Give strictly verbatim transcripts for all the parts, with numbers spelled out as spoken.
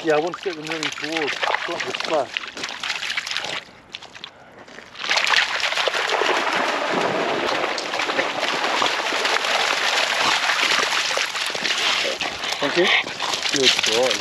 Yeah, I want to get them running towards the splash. Thank you. Good boy.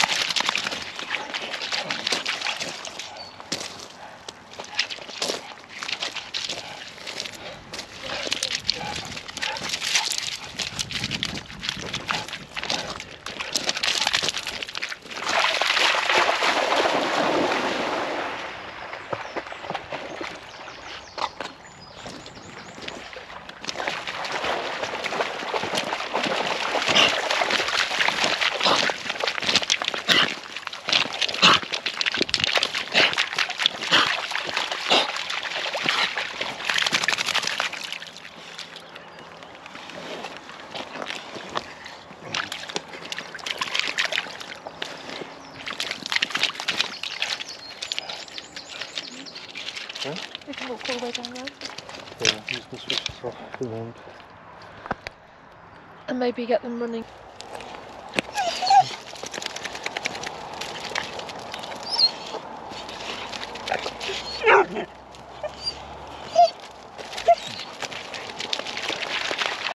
Yeah? We can walk all the way down there. Yeah, I'm just going to switch this off for the moment. And maybe get them running.